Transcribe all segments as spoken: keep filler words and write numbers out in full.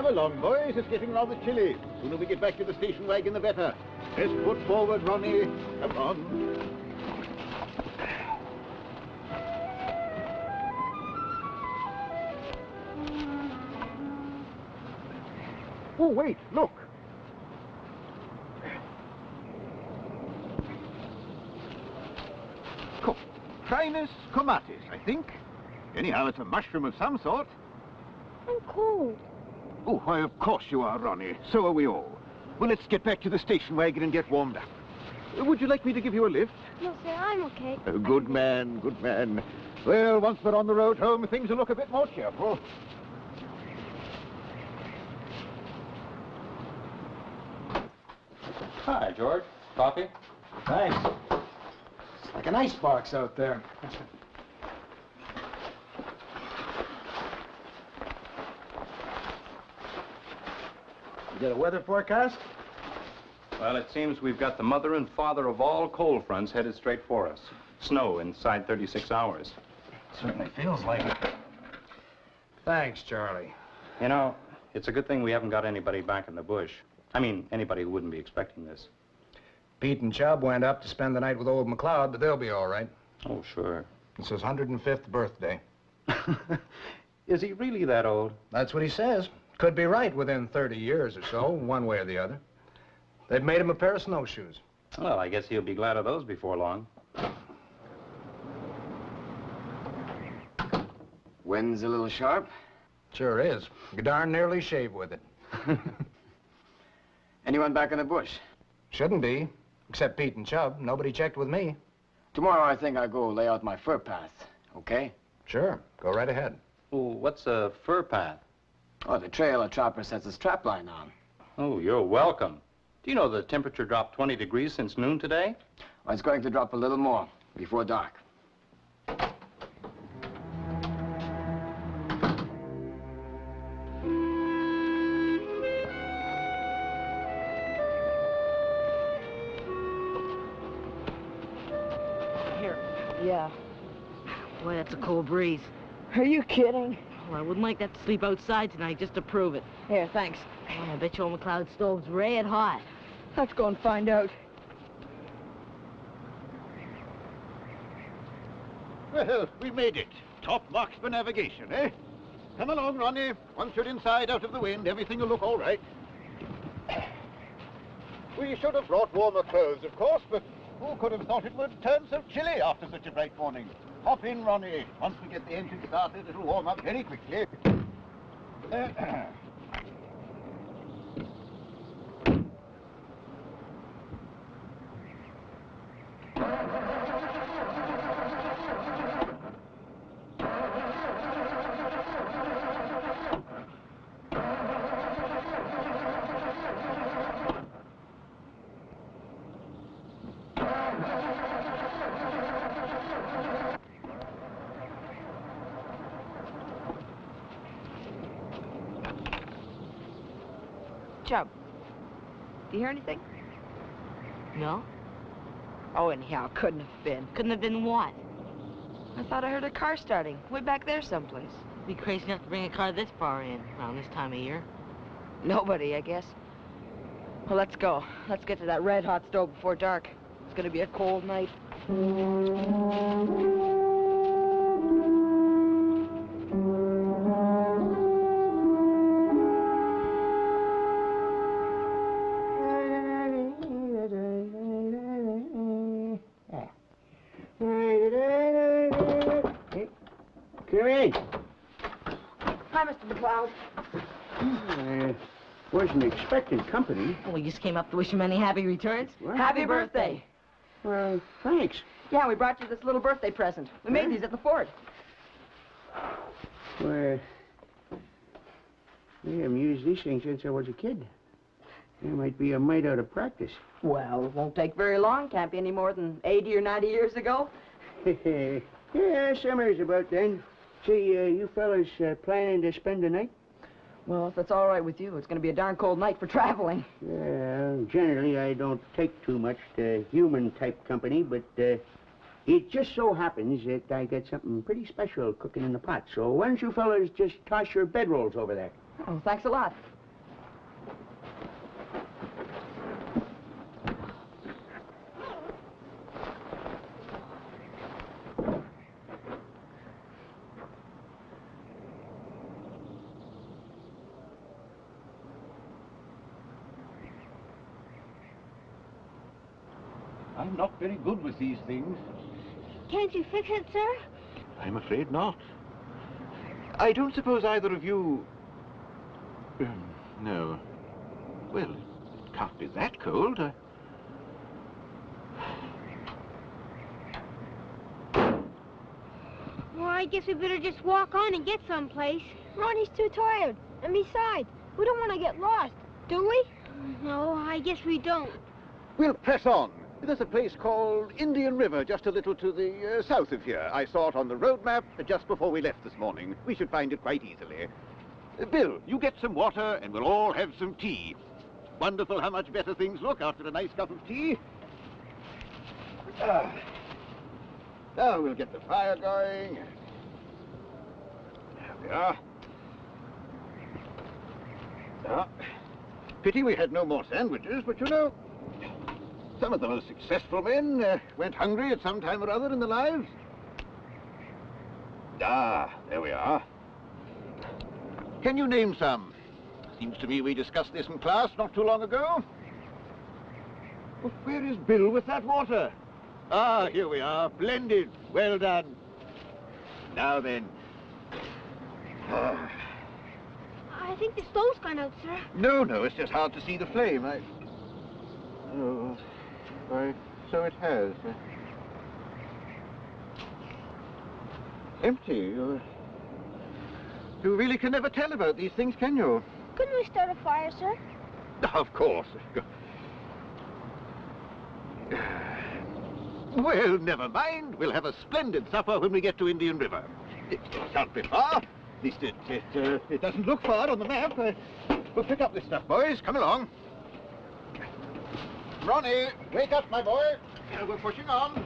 along, boys. It's getting rather chilly. The sooner we get back to the station wagon, the better. Let's put forward, Ronnie. Come on. Oh, wait, look. Crinus comatis, I think. Anyhow, it's a mushroom of some sort. I'm cold. Oh, why, of course you are, Ronnie. So are we all. Well, let's get back to the station wagon and get warmed up. Uh, would you like me to give you a lift? No, sir, I'm okay. Oh, good man, good man. Well, once we're on the road home, things will look a bit more cheerful. Hi, George. Coffee? Thanks. It's like an icebox out there. You got a weather forecast? Well, it seems we've got the mother and father of all cold fronts headed straight for us. Snow inside thirty-six hours. Certainly feels like it. Thanks, Charlie. You know, it's a good thing we haven't got anybody back in the bush. I mean, anybody who wouldn't be expecting this. Pete and Chubb went up to spend the night with old McLeod, but they'll be all right. Oh, sure. It's his one hundred fifth birthday. Is he really that old? That's what he says. Could be right within thirty years or so, one way or the other. They've made him a pair of snowshoes. Well, I guess he'll be glad of those before long. Wind's a little sharp. Sure is. You darn nearly shave with it. Anyone back in the bush? Shouldn't be, except Pete and Chubb. Nobody checked with me. Tomorrow I think I'll go lay out my fur path, okay? Sure, go right ahead. Oh, what's a fur path? Oh, the trail a trapper sets his trap line on. Oh, you're welcome. Do you know the temperature dropped twenty degrees since noon today? Well, it's going to drop a little more before dark. Here. Yeah. Boy, that's a cold breeze. Are you kidding? Well, I wouldn't like that to sleep outside tonight just to prove it. Here, thanks. Boy, I bet you old McLeod's stove's red hot. Let's go and find out. Well, we made it. Top marks for navigation, eh? Come along, Ronnie. Once you're inside, out of the wind, everything will look all right. We should have brought warmer clothes, of course, but who could have thought it would turn so chilly after such a bright morning? Hop in, Ronnie. Once we get the engine started, it'll warm up very quickly. Chubb, do you hear anything? No? Oh, anyhow, it couldn't have been. Couldn't have been what? I thought I heard a car starting, way back there someplace. Be crazy enough to bring a car this far in around this time of year. Nobody, I guess. Well, let's go. Let's get to that red-hot stove before dark. It's gonna be a cold night. Come in. Hi, Mister McLeod. I wasn't expecting company. Oh, we just came up to wish you many happy returns. What? Happy birthday. Well, thanks. Yeah, we brought you this little birthday present. We made Huh? these at the fort. Well, I haven't used these things since I was a kid. They might be a mite out of practice. Well, it won't take very long. Can't be any more than eighty or ninety years ago. Yeah, summer's about then. See, uh, you fellas uh, planning to spend the night? Well, if it's all right with you, it's going to be a darn cold night for traveling. Well, generally I don't take too much to human-type company, but uh, it just so happens that I got something pretty special cooking in the pot. So why don't you fellas just toss your bedrolls over there? Oh, thanks a lot. I'm not very good with these things. Can't you fix it, sir? I'm afraid not. I don't suppose either of you... Um, no. Well, it can't be that cold. I... Well, I guess we better just walk on and get someplace. Ronnie's too tired. And besides, we don't want to get lost, do we? No, I guess we don't. We'll press on. There's a place called Indian River just a little to the uh, south of here. I saw it on the road map just before we left this morning. We should find it quite easily. Uh, Bill, you get some water and we'll all have some tea. Wonderful how much better things look after a nice cup of tea. Ah. Now we'll get the fire going. There we are. Ah. Pity we had no more sandwiches, but you know, some of the most successful men uh, went hungry at some time or other in their lives. Ah, there we are. Can you name some? Seems to me we discussed this in class not too long ago. Well, where is Bill with that water? Ah, here we are. Blended. Well done. Now then. Ah. I think the stove's gone out, sir. No, no, it's just hard to see the flame. I... Oh, why, so it has. Empty. You, you really can never tell about these things, can you? Couldn't we start a fire, sir? Of course. Well, never mind. We'll have a splendid supper when we get to Indian River. It can't be far. At least it, it, uh, it doesn't look far on the map. Uh, we'll pick up this stuff, boys. Come along. Ronnie, wake up, my boy. Uh, we're pushing on.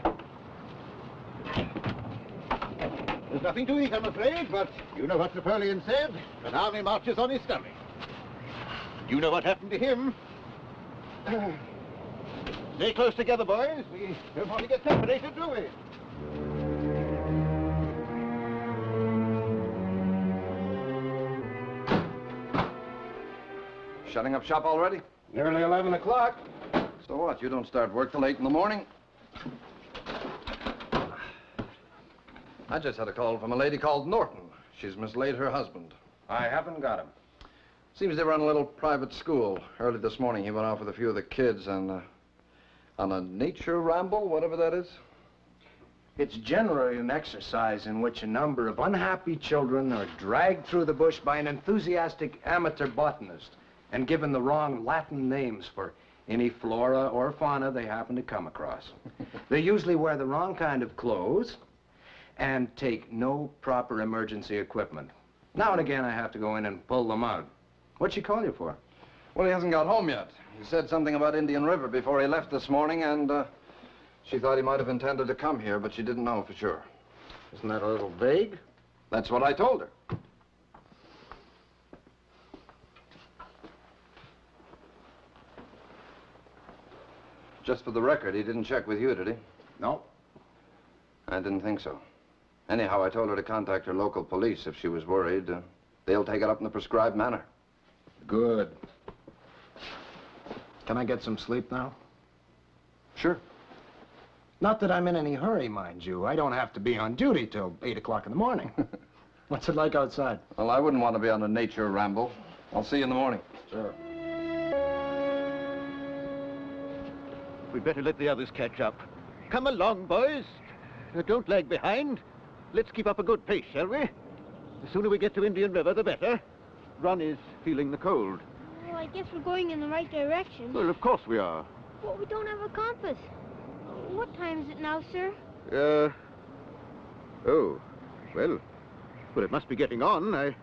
There's nothing to eat, I'm afraid, but you know what Napoleon said. An army marches on his stomach. You know what happened to him. Uh, stay close together, boys. We don't want to get separated, do we? Shutting up shop already? Nearly eleven o'clock. So what? You don't start work till eight in the morning? I just had a call from a lady called Norton. She's mislaid her husband. I haven't got him. Seems they run a little private school. Early this morning, he went off with a few of the kids and, uh, on a nature ramble, whatever that is. It's generally an exercise in which a number of unhappy children are dragged through the bush by an enthusiastic amateur botanist and given the wrong Latin names for any flora or fauna they happen to come across. They usually wear the wrong kind of clothes and take no proper emergency equipment. Now and again, I have to go in and pull them out. What'd she call you for? Well, he hasn't got home yet. He said something about Indian River before he left this morning, and uh, she thought he might have intended to come here, but she didn't know for sure. Isn't that a little vague? That's what I told her. Just for the record, he didn't check with you, did he? No. I didn't think so. Anyhow, I told her to contact her local police if she was worried. Uh, they'll take it up in the prescribed manner. Good. Can I get some sleep now? Sure. Not that I'm in any hurry, mind you. I don't have to be on duty till eight o'clock in the morning. What's it like outside? Well, I wouldn't want to be on a nature ramble. I'll see you in the morning. Sure. We'd better let the others catch up. Come along, boys. Uh, don't lag behind. Let's keep up a good pace, shall we? The sooner we get to Indian River, the better. Ronnie's feeling the cold. Well, I guess we're going in the right direction. Well, of course we are. But we don't have a compass. What time is it now, sir? Uh... Oh. Well. Well, it must be getting on. I...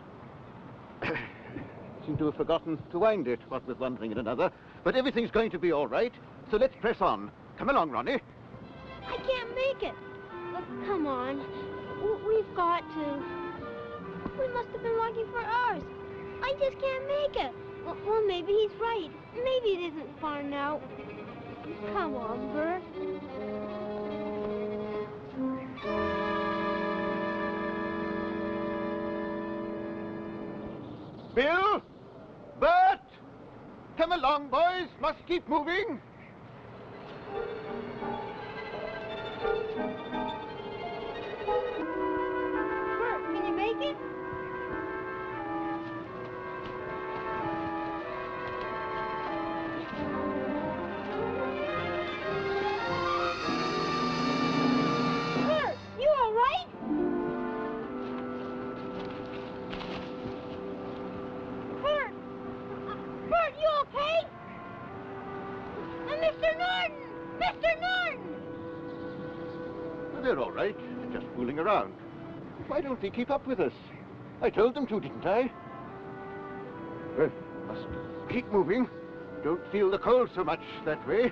seem to have forgotten to wind it, what with one thing and another. But everything's going to be all right. So let's press on. Come along, Ronnie. I can't make it. Uh, come on. W we've got to. We must have been walking for hours. I just can't make it. Well, well, maybe he's right. Maybe it isn't far now. Come on, Bert. Bill? Bert? Come along, boys. Must keep moving. okay? Uh, Mister Norton! Mister Norton! They're all right. They're just fooling around. Why don't they keep up with us? I told them to, didn't I? Well, must keep moving. Don't feel the cold so much that way.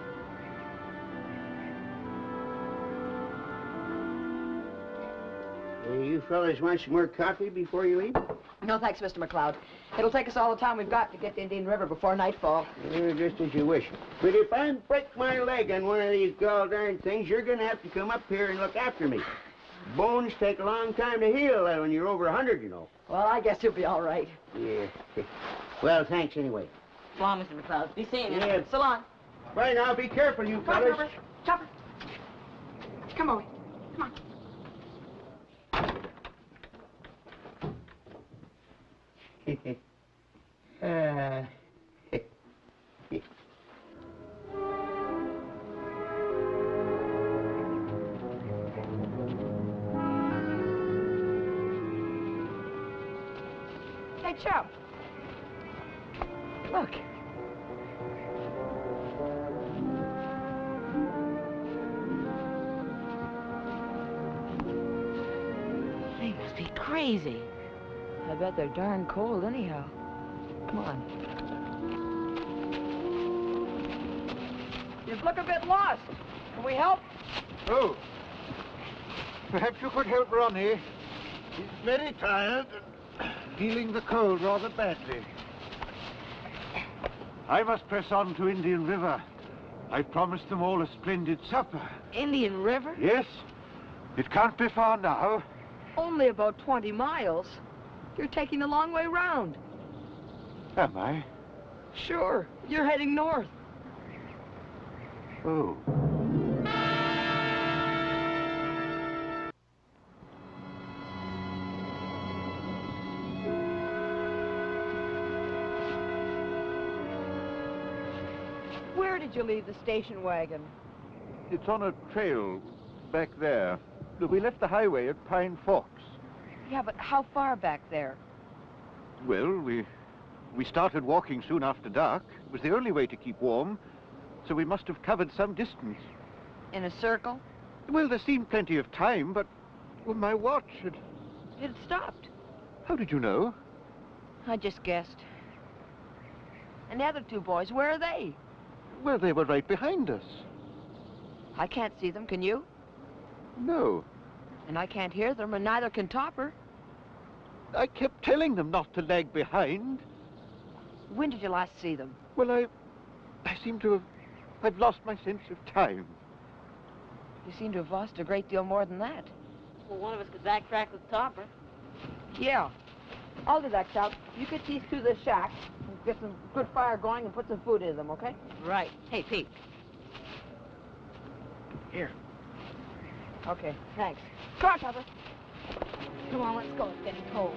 Uh, you fellas want some more coffee before you leave? No, thanks, Mister McLeod. It'll take us all the time we've got to get to Indian River before nightfall. Uh, just as you wish. But if I break my leg on one of these gall darn things, you're going to have to come up here and look after me. Bones take a long time to heal uh, when you're over a hundred, you know. Well, I guess you'll be all right. Yeah. Well, thanks anyway. So long, Mister McLeod. Be seeing you. Yeah. So long. Bye now. Be careful, you Come on, fellas. Chopper. Chopper. Come on. Come on. uh, Hey, Chop. Look. They must be crazy. I bet they're darn cold anyhow. Come on. You look a bit lost. Can we help? Oh. Perhaps you could help Ronnie. He's very tired and feeling the cold rather badly. I must press on to Indian River. I promised them all a splendid supper. Indian River? Yes. It can't be far now. Only about twenty miles. You're taking the long way round. Am I? Sure. You're heading north. Oh. Where did you leave the station wagon? It's on a trail back there. We left the highway at Pine Forks. Yeah, but how far back there? Well, we we started walking soon after dark. It was the only way to keep warm, so we must have covered some distance. In a circle? Well, there seemed plenty of time, but well, my watch had... It had stopped. How did you know? I just guessed. And the other two boys, where are they? Well, they were right behind us. I can't see them, can you? No. And I can't hear them, and neither can Topper. I kept telling them not to lag behind. When did you last see them? Well, I... I seem to have... I've lost my sense of time. You seem to have lost a great deal more than that. Well, one of us could backtrack with Topper. Yeah. I'll do that, Chow. You get these to the shack, and get some good fire going, and put some food into them, okay? Right. Hey, Pete. Here. Okay, thanks. Come on, Topper. Come on, let's go. It's getting cold.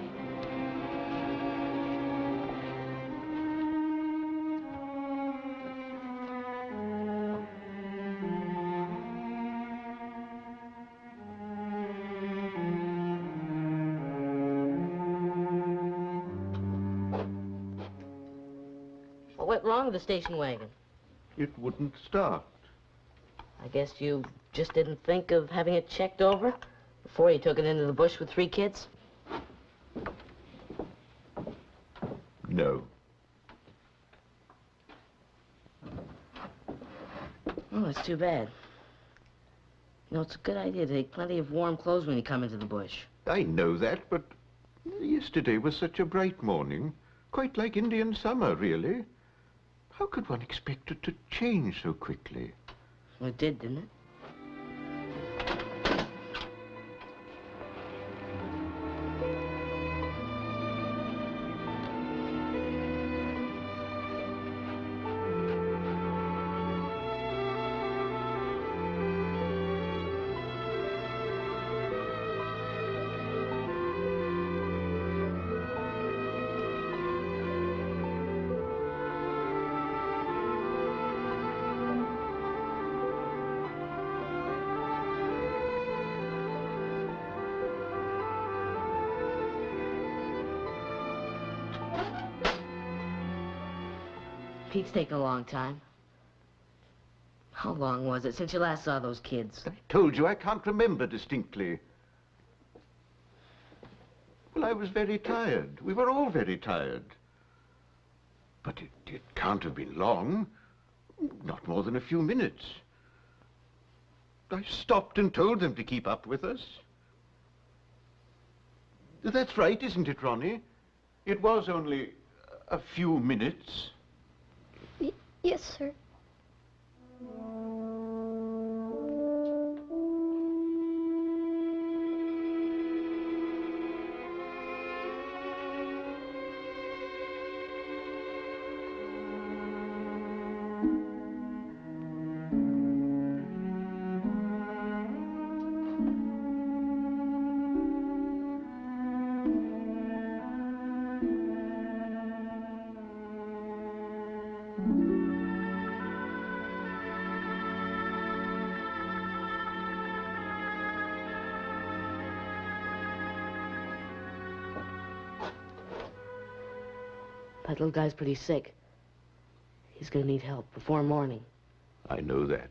What went wrong with the station wagon? It wouldn't start. I guess you just didn't think of having it checked over before you took it into the bush with three kids? No. Oh, that's too bad. You know, it's a good idea to take plenty of warm clothes when you come into the bush. I know that, but yesterday was such a bright morning. Quite like Indian summer, really. How could one expect it to change so quickly? Well, it did, didn't it? Pete's taken a long time. How long was it since you last saw those kids? I told you I can't remember distinctly. Well, I was very tired. We were all very tired. But it, it can't have been long. Not more than a few minutes. I stopped and told them to keep up with us. That's right, isn't it, Ronnie? It was only a few minutes. Y- yes, sir. That little guy's pretty sick. He's gonna need help before morning. I know that.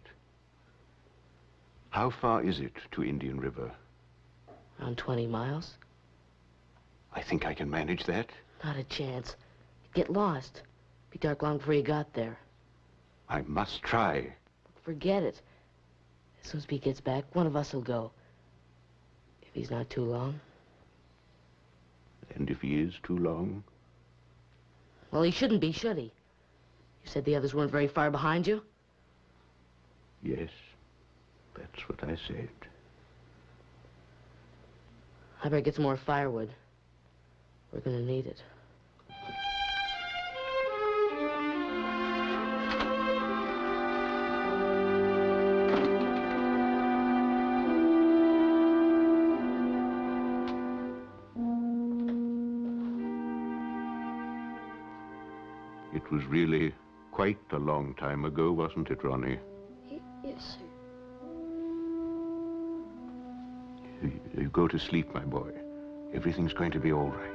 How far is it to Indian River? Around twenty miles. I think I can manage that. Not a chance. You'd get lost. Be dark long before you got there. I must try. Forget it. As soon as Pete gets back, one of us will go. If he's not too long. And if he is too long? Well, he shouldn't be, should he? You said the others weren't very far behind you? Yes, that's what I said. I better get some more firewood. We're gonna need it. It was really quite a long time ago, wasn't it, Ronnie? Y- yes, sir. You, you go to sleep, my boy. Everything's going to be all right.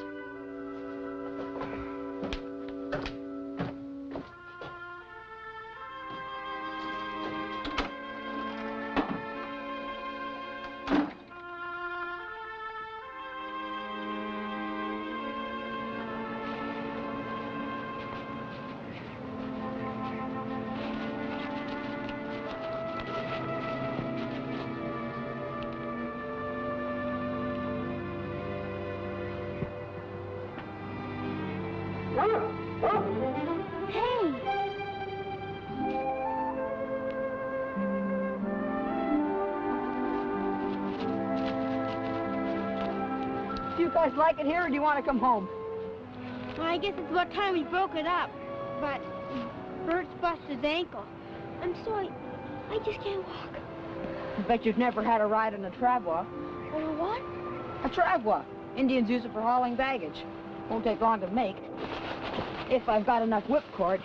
Do you guys like it here, or do you want to come home? Well, I guess it's about time we broke it up. But Bert's busted his ankle. I'm sorry. I just can't walk. I bet you've never had a ride on a travois. Or a what? A travois. Indians use it for hauling baggage. Won't take long to make. If I've got enough whipcord.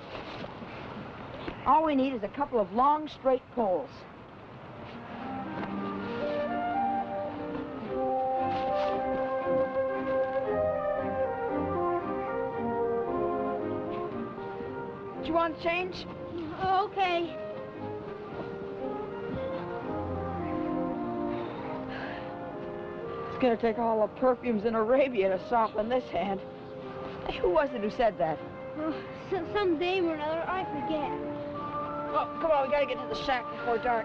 All we need is a couple of long, straight poles. Do you want to change? Okay. It's gonna take all the perfumes in Arabia to soften this hand. Hey, who was it who said that? Oh, some, some dame or another, I forget. Oh, come on, we gotta get to the shack before dark.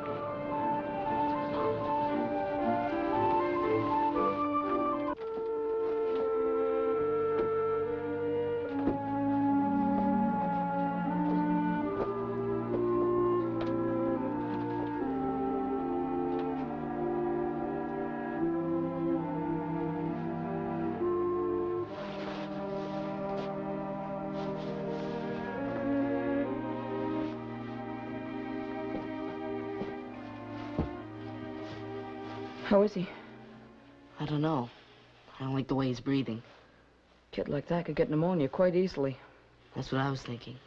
How is he? I don't know. I don't like the way he's breathing. A kid like that could get pneumonia quite easily. That's what I was thinking.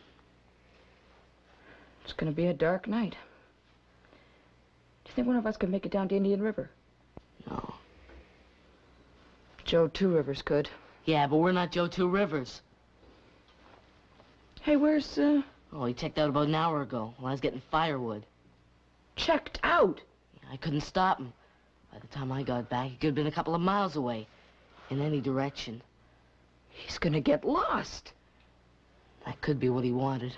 It's gonna be a dark night. Do you think one of us could make it down to Indian River? No. Joe Two Rivers could. Yeah, but we're not Joe Two Rivers. Hey, where's, uh... Oh, he checked out about an hour ago while I was getting firewood. checked out? I couldn't stop him. By the time I got back, he could have been a couple of miles away. In any direction. He's gonna get lost. That could be what he wanted.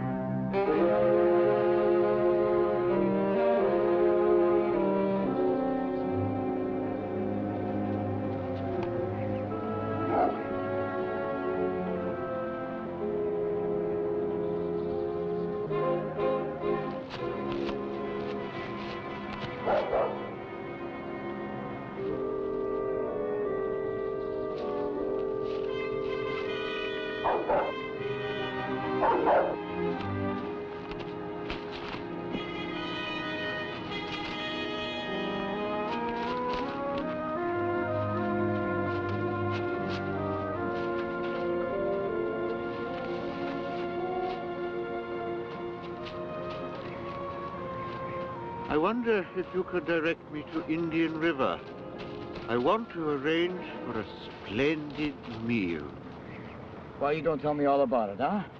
I wonder if you could direct me to Indian River. I want to arrange for a splendid meal. Why you don't tell me all about it, huh?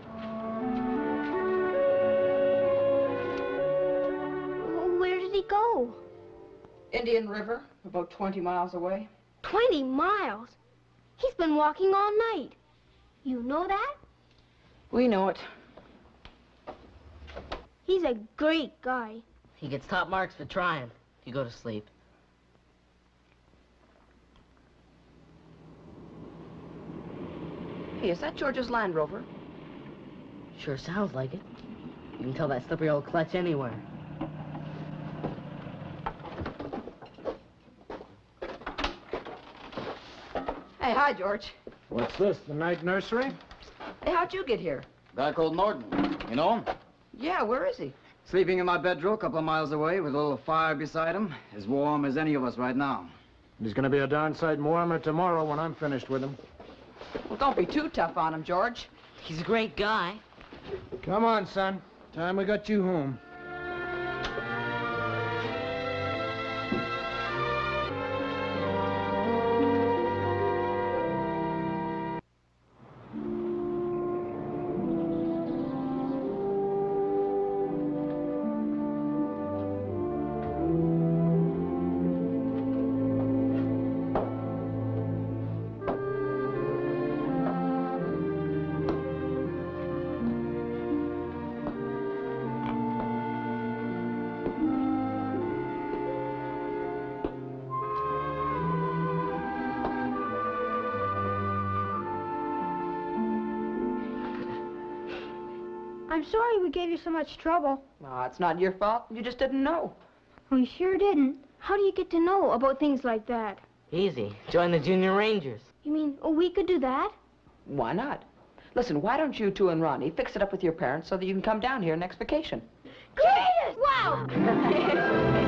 Where did he go? Indian River, about twenty miles away. Twenty miles? He's been walking all night. You know that? We know it. He's a great guy. He gets top marks for trying if you go to sleep. Hey, is that George's Land Rover? Sure sounds like it. You can tell that slippery old clutch anywhere. Hey, hi, George. What's this, the night nursery? Hey, how'd you get here? Guy called Norton. You know him? Yeah, where is he? Sleeping in my bedroom a couple of miles away with a little fire beside him. As warm as any of us right now. He's gonna be a darn sight warmer tomorrow when I'm finished with him. Well, don't be too tough on him, George. He's a great guy. Come on, son. Time we got you home. I'm sorry we gave you so much trouble. No, it's not your fault. You just didn't know. We sure didn't. How do you get to know about things like that? Easy. Join the Junior Rangers. You mean oh, we could do that? Why not? Listen, why don't you two and Ronnie fix it up with your parents so that you can come down here next vacation? Great! Wow!